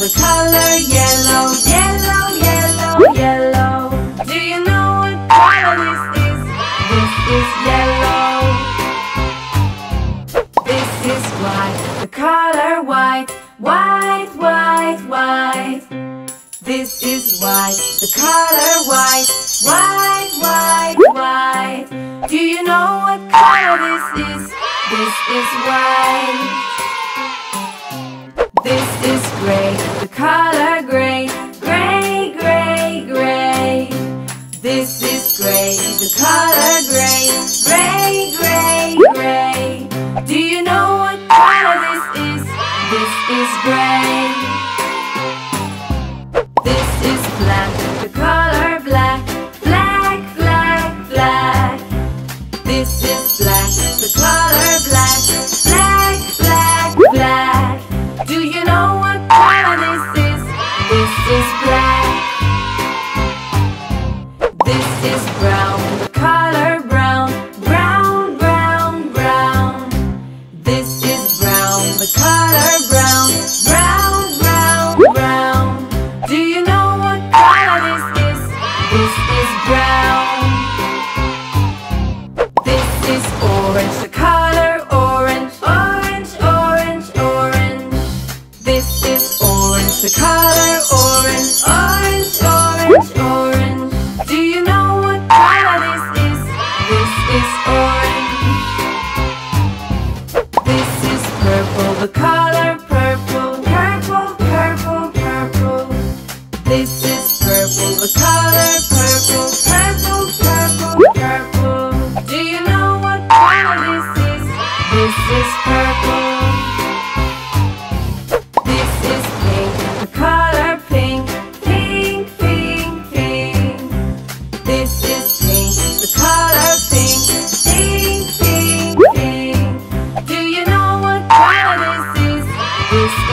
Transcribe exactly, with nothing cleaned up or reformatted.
the color yellow, yellow, yellow, yellow. Do you know what color this is? This is yellow. This is white, the color white, white, white, white. This is white, the color white, white, white, white. Do you know what color this is? This is white. This is gray, the color gray, gray, gray, gray. This is gray, the color gray, gray, gray, gray. Do you know what color this is? This is gray. This is black, the color black, black, black, black. This is black, the color black, black, black, black. Do you know what color this is? This is black. This is brown, the color brown, brown, brown, brown. This is brown, the color brown, brown, brown, brown. Do you know what color this is? This is brown. This is orange, the color orange, orange, orange, orange. This is orange, the color orange, orange, orange, orange. Do you know what color this is? This is orange. This is purple, the color purple, purple, purple, purple. This is purple, the color purple, purple, purple, purple. Do you know what color this is? This is purple. This is pink, the color pink, pink, pink, pink. This is pink, the color pink, pink, pink, pink. Do you know what color this is? This